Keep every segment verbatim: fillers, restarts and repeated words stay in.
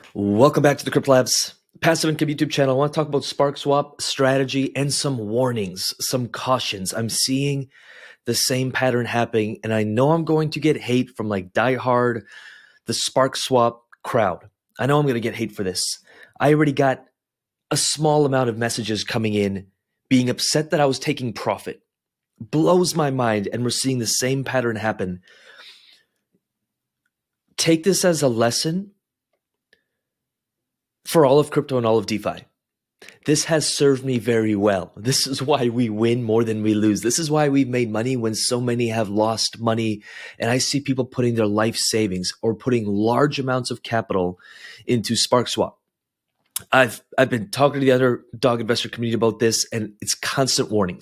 Welcome back to the CryptoLabs Passive Income YouTube channel. I want to talk about SparkSwap strategy and some warnings, some cautions. I'm seeing the same pattern happening, and I know I'm going to get hate from like diehard, the SparkSwap crowd. I know I'm going to get hate for this. I already got a small amount of messages coming in being upset that I was taking profit. Blows my mind, and we're seeing the same pattern happen. Take this as a lesson for all of crypto and all of DeFi. This has served me very well. This is why we win more than we lose. This is why we've made money when so many have lost money. And I see people putting their life savings or putting large amounts of capital into SparkSwap. I've, I've been talking to the other dog investor community about this, and it's constant warnings.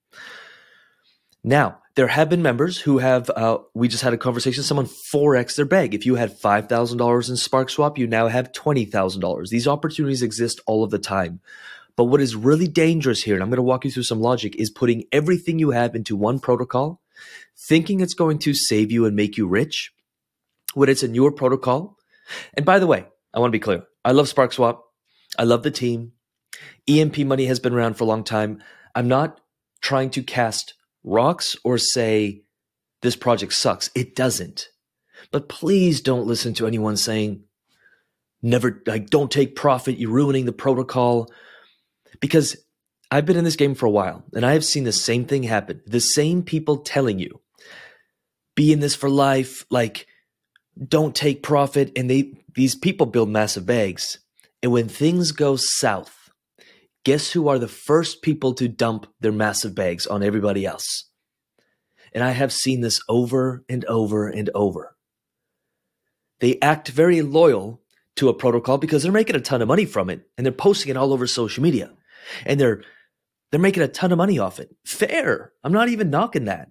Now, there have been members who have, uh, we just had a conversation, someone four X their bag. If you had five thousand dollars in SparkSwap, you now have twenty thousand dollars. These opportunities exist all of the time. But what is really dangerous here, and I'm going to walk you through some logic, is putting everything you have into one protocol, thinking it's going to save you and make you rich when it's a newer protocol. And by the way, I want to be clear. I love SparkSwap. I love the team. E M P money has been around for a long time. I'm not trying to cast rocks or say this project sucks. It doesn't. But please don't listen to anyone saying never, like, don't take profit, you're ruining the protocol. Because I've been in this game for a while, and I have seen the same thing happen. The same people telling you, be in this for life, like, don't take profit. And they these people build massive bags. And when things go south, guess who are the first people to dump their massive bags on everybody else? And I have seen this over and over and over. They act very loyal to a protocol because they're making a ton of money from it, and they're posting it all over social media, and they're they're making a ton of money off it. Fair. I'm not even knocking that.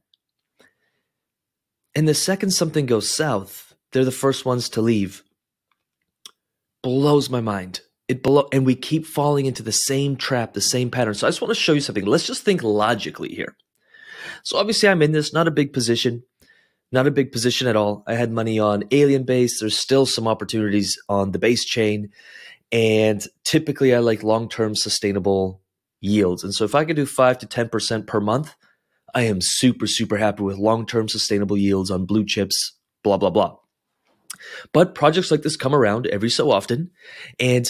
And the second something goes south, they're the first ones to leave. Blows my mind. It below, and we keep falling into the same trap, the same pattern. So I just want to show you something. Let's just think logically here. So obviously I'm in this, not a big position, not a big position at all. I had money on Alien Base. There's still some opportunities on the base chain. And typically I like long-term sustainable yields. And so if I could do five to ten percent per month, I am super, super happy with long-term sustainable yields on blue chips, blah, blah, blah. But projects like this come around every so often, and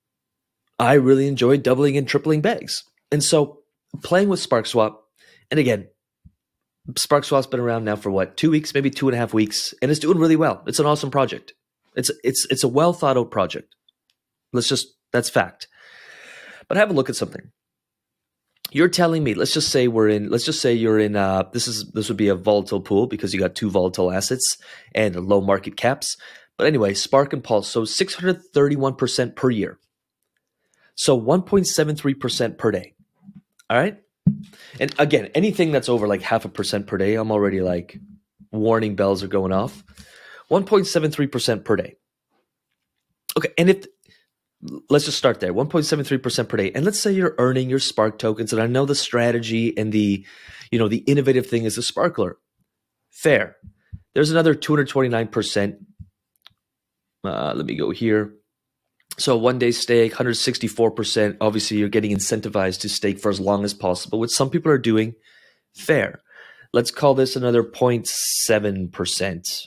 I really enjoy doubling and tripling bags. And so playing with SparkSwap, and again, SparkSwap's been around now for what, two weeks, maybe two and a half weeks, and it's doing really well. It's an awesome project. It's it's it's a well thought out project. Let's just, that's fact. But have a look at something. You're telling me, let's just say we're in, let's just say you're in, uh, this is, this would be a volatile pool because you got two volatile assets and low market caps. But anyway, Spark and Pulse, so six hundred thirty-one percent per year. So one point seven three percent per day. All right. And again, anything that's over like half a percent per day, I'm already like warning bells are going off. one point seven three percent per day. Okay. And if, let's just start there, one point seven three percent per day. And let's say you're earning your Spark tokens. And I know the strategy and the, you know, the innovative thing is the Sparkler. Fair. There's another two hundred twenty-nine percent. Uh, let me go here. So one day stake, one hundred sixty-four percent. Obviously, you're getting incentivized to stake for as long as possible, which some people are doing. Fair. Let's call this another zero point seven percent.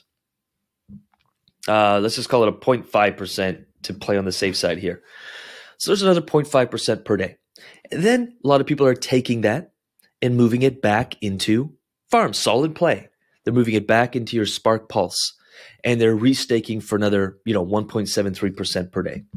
Uh, let's just call it a zero point five percent to play on the safe side here. So there's another zero point five percent per day. And then a lot of people are taking that and moving it back into farms. Solid play. They're moving it back into your Spark Pulse. And they're restaking for another, you know, one point seven three percent per day.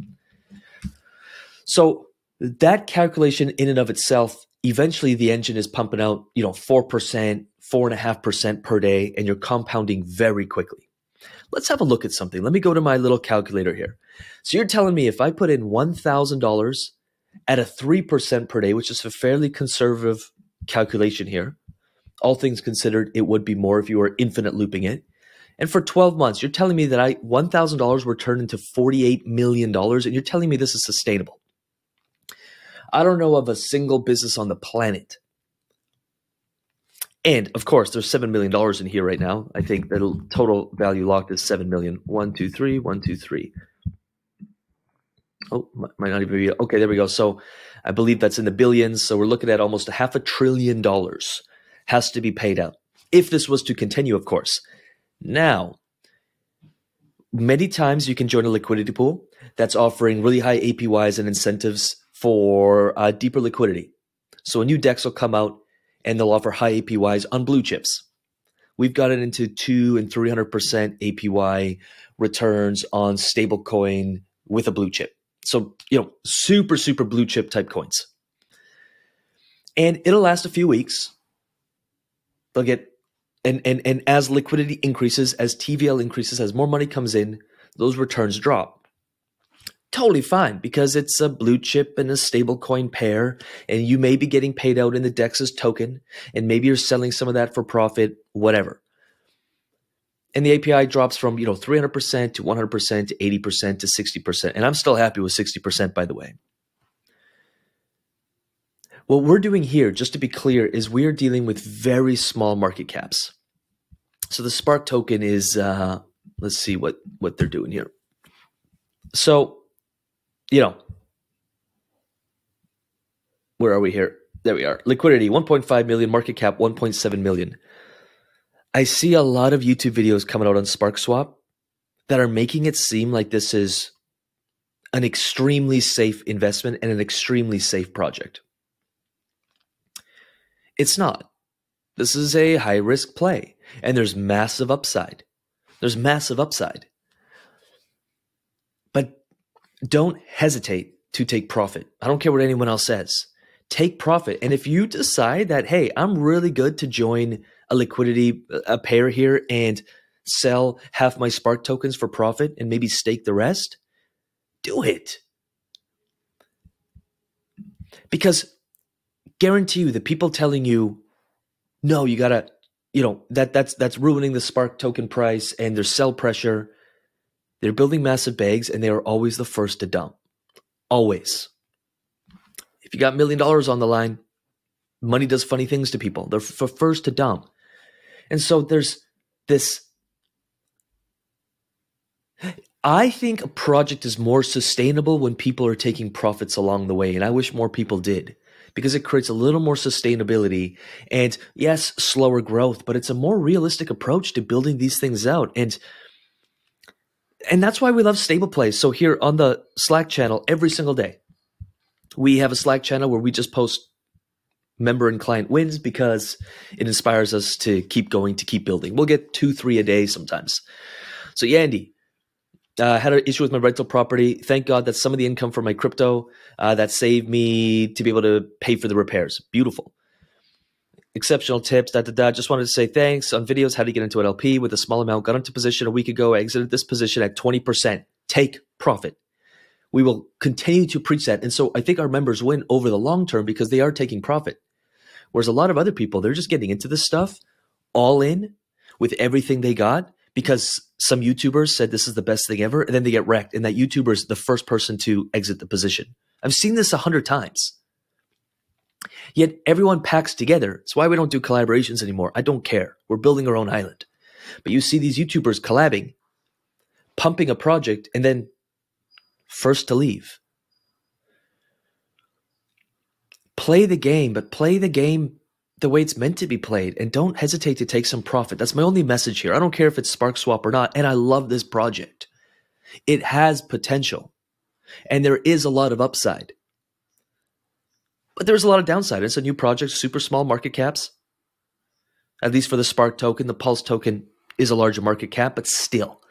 So that calculation in and of itself, eventually the engine is pumping out, you know, four percent, four point five percent per day, and you're compounding very quickly. Let's have a look at something. Let me go to my little calculator here. So you're telling me if I put in one thousand dollars at a three percent per day, which is a fairly conservative calculation here, all things considered, it would be more if you were infinite looping it. And for twelve months, you're telling me that I one thousand dollars were turned into forty-eight million dollars, and you're telling me this is sustainable. I don't know of a single business on the planet. And of course, there's seven million dollars in here right now. I think the total value locked is seven million dollars. One, two, three, one, two, three. Oh, might not even be. Okay, there we go. So I believe that's in the billions. So we're looking at almost a half a trillion dollars has to be paid out if this was to continue, of course. Now, many times you can join a liquidity pool that's offering really high A P Ys and incentives for uh, deeper liquidity. So a new DEX will come out and they'll offer high A P Ys on blue chips. We've gotten into two and three hundred percent A P Y returns on stablecoin with a blue chip. So, you know, super, super blue chip type coins. And it'll last a few weeks. They'll get, and, and, and as liquidity increases, as T V L increases, as more money comes in, those returns drop. Totally fine, because it's a blue chip and a stable coin pair, and you may be getting paid out in the DEX's token, and maybe you're selling some of that for profit, whatever. And the A P I drops from, you know, three hundred percent to one hundred percent to eighty percent to sixty percent. And I'm still happy with sixty percent, by the way. What we're doing here, just to be clear, is we are dealing with very small market caps. So the Spark token is, uh, let's see what, what they're doing here. So, you know, where are we here? There we are. Liquidity, one point five million, market cap, one point seven million. I see a lot of YouTube videos coming out on SparkSwap that are making it seem like this is an extremely safe investment and an extremely safe project. It's not. This is a high-risk play, and there's massive upside. There's massive upside. But don't hesitate to take profit. I don't care what anyone else says. Take profit. And if you decide that, hey, I'm really good to join a liquidity a pair here and sell half my Spark tokens for profit and maybe stake the rest, do it. Because guarantee you the people telling you, no, you gotta, you know, that that's that's ruining the Spark token price and there's sell pressure. They're building massive bags and they are always the first to dump. Always. If you got a million dollars on the line, money does funny things to people. They're f- first to dump. And so there's this. I think a project is more sustainable when people are taking profits along the way. And I wish more people did, because it creates a little more sustainability and, yes, slower growth, but it's a more realistic approach to building these things out. And and that's why we love stable plays. So here on the Slack channel, every single day, we have a Slack channel where we just post member and client wins because it inspires us to keep going, to keep building. We'll get two, three a day sometimes. So yeah, Andy, I uh, had an issue with my rental property. Thank God that some of the income from my crypto uh, that saved me to be able to pay for the repairs. Beautiful. Exceptional tips, da, da, da. Just wanted to say thanks. On videos, how to get into an L P with a small amount. Got into position a week ago. I exited this position at twenty percent. Take profit. We will continue to preach that. And so I think our members win over the long term because they are taking profit. Whereas a lot of other people, they're just getting into this stuff all in with everything they got because some YouTubers said this is the best thing ever, and then they get wrecked, and that YouTuber is the first person to exit the position. I've seen this a hundred times. Yet everyone packs together. It's why we don't do collaborations anymore. I don't care. We're building our own island. But you see these YouTubers collabing, pumping a project, and then first to leave. Play the game, but play the game the way it's meant to be played, and don't hesitate to take some profit. That's my only message here. I don't care if it's SparkSwap or not, and I love this project. It has potential, and there is a lot of upside. But there's a lot of downside. It's a new project, super small market caps. At least for the Spark token, the Pulse token is a larger market cap, but still.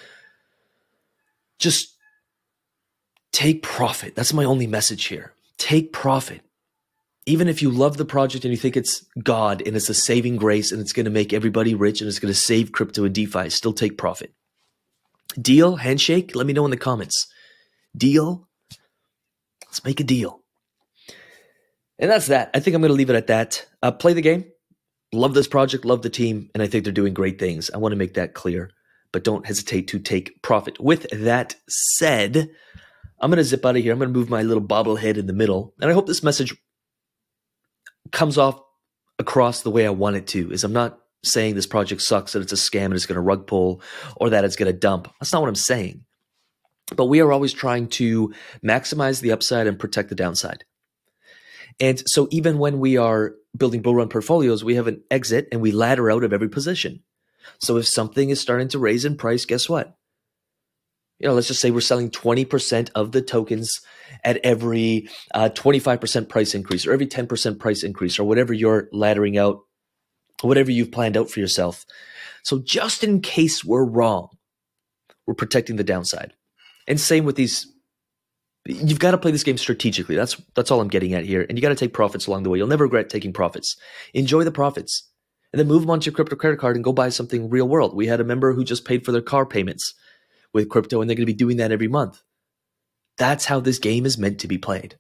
Just take profit. That's my only message here. Take profit. Even if you love the project and you think it's God and it's a saving grace and it's going to make everybody rich and it's going to save crypto and DeFi, still take profit. Deal? Handshake? Let me know in the comments. Deal? Let's make a deal. And that's that. I think I'm going to leave it at that. Uh, play the game. Love this project. Love the team. And I think they're doing great things. I want to make that clear. But don't hesitate to take profit. With that said, I'm going to zip out of here. I'm going to move my little bobblehead in the middle. And I hope this message comes off across the way I want it to. Is I'm not saying this project sucks, that it's a scam and it's going to rug pull, or that it's going to dump. That's not what I'm saying. But we are always trying to maximize the upside and protect the downside. And so even when we are building bull run portfolios, we have an exit and we ladder out of every position. So if something is starting to raise in price, guess what? You know, let's just say we're selling twenty percent of the tokens at every uh, twenty-five percent price increase, or every ten percent price increase, or whatever you're laddering out, whatever you've planned out for yourself. So just in case we're wrong, we're protecting the downside. And same with these. You've got to play this game strategically. That's that's all I'm getting at here. And you got to take profits along the way. You'll never regret taking profits. Enjoy the profits. And then move them onto your crypto credit card and go buy something real world. We had a member who just paid for their car payments with crypto, and they're going to be doing that every month. That's how this game is meant to be played.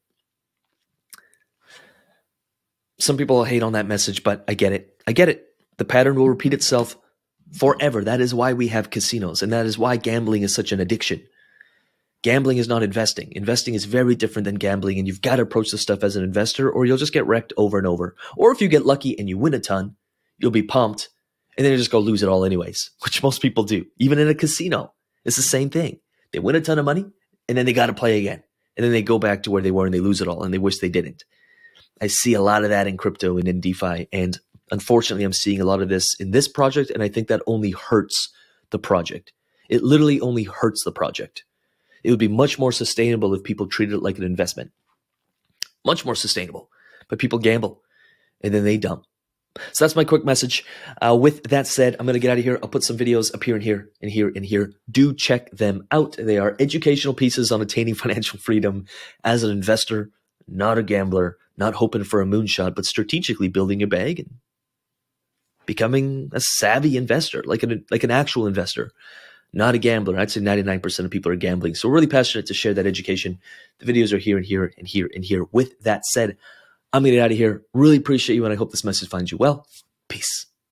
Some people hate on that message, but I get it. I get it. The pattern will repeat itself forever. That is why we have casinos, and that is why gambling is such an addiction. Gambling is not investing. Investing is very different than gambling, and you've got to approach this stuff as an investor, or you'll just get wrecked over and over. Or if you get lucky and you win a ton, you'll be pumped, and then you just go lose it all anyways, which most people do. Even in a casino, it's the same thing. They win a ton of money, and then they got to play again. And then they go back to where they were, and they lose it all, and they wish they didn't. I see a lot of that in crypto and in DeFi, and unfortunately, I'm seeing a lot of this in this project, and I think that only hurts the project. It literally only hurts the project. It would be much more sustainable if people treated it like an investment. Much more sustainable. But people gamble, and then they dump. So that's my quick message. Uh, with that said, I'm going to get out of here. I'll put some videos up here and here and here and here. Do check them out. They are educational pieces on attaining financial freedom as an investor, not a gambler, not hoping for a moonshot, but strategically building your bag and becoming a savvy investor, like an, like an actual investor. Not a gambler. I'd say ninety-nine percent of people are gambling. So we're really passionate to share that education. The videos are here and here and here and here. With that said, I'm going to get out of here. Really appreciate you, and I hope this message finds you well. Peace.